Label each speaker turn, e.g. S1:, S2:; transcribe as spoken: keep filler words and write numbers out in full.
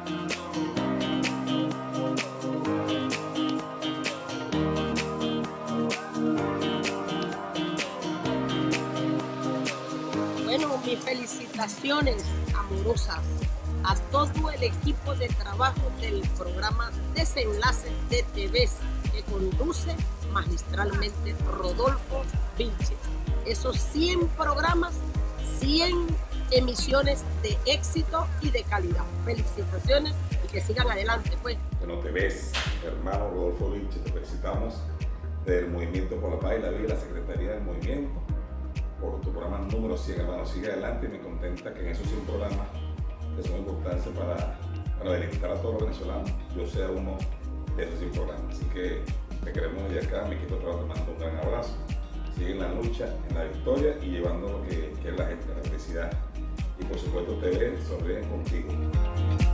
S1: Bueno, mis felicitaciones amorosas a todo el equipo de trabajo del programa Desenlaces de T V que conduce magistralmente Rodolfo Vinches. Esos cien programas, cien emisiones de éxito y de calidad. Felicitaciones y que sigan adelante, pues.
S2: Bueno, te ves, hermano Rodolfo Vinches, te felicitamos del Movimiento por la Paz y la Vida, la Secretaría del Movimiento, por tu programa número cien, hermano. Sigue adelante y me contenta que en esos cien programas de suma importancia para, para delimitar a todos los venezolanos, yo sea uno de esos cien programas. Así que te queremos desde acá, mi equipo de trabajo te mando un gran abrazo. Sigue en la lucha, en la victoria y llevando lo que, que es la gente, la felicidad. Y por supuesto te ven, sonríen contigo.